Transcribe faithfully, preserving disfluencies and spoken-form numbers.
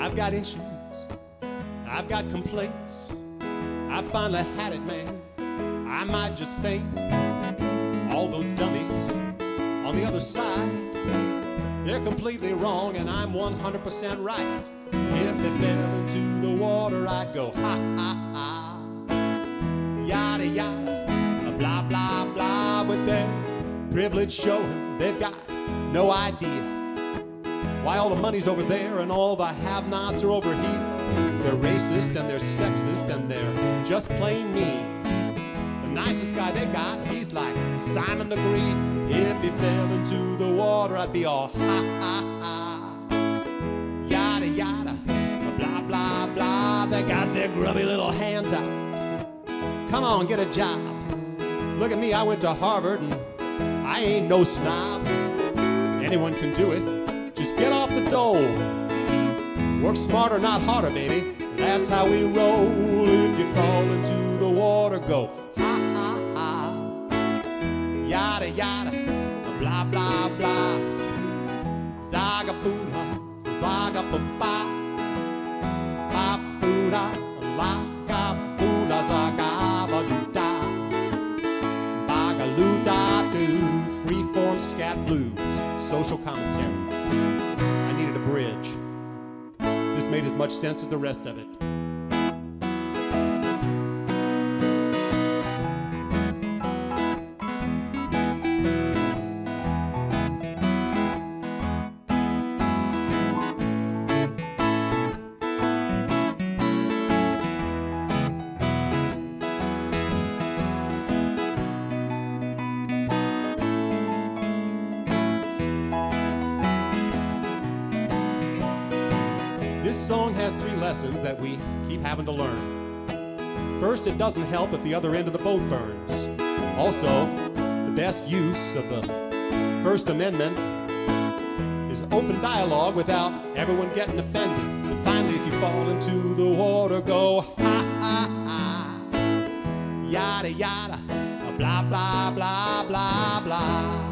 I've got issues, I've got complaints. I've finally had it, man. I might just faint. All those dummies on the other side, they're completely wrong and I'm one hundred percent right. If they fell into the water, I'd go ha ha ha, yada yada, blah blah blah. With their privilege showing, they've got no idea why all the money's over there and all the have-nots are over here. They're racist and they're sexist and they're just plain mean. The nicest guy they got, he's like Simon the Greek. If he fell into the water, I'd be all ha ha ha, yada yada, blah blah blah. They got their grubby little hands out. Come on, get a job. Look at me, I went to Harvard and I ain't no snob. Anyone can do it. Just get off the dole. Work smarter, not harder, baby. That's how we roll. If you fall into the water, go ha ha ha, yada yada, blah blah blah. Zagapuna, zagapapa, papuna, lagapuna, zagabaluda, bagaluda do. Freeform scat blues, social commentary. I needed a bridge. This made as much sense as the rest of it. This song has three lessons that we keep having to learn. First, it doesn't help if the other end of the boat burns. Also, the best use of the First Amendment is open dialogue without everyone getting offended. And finally, if you fall into the water, go ha ha ha, yada yada, blah blah blah blah blah.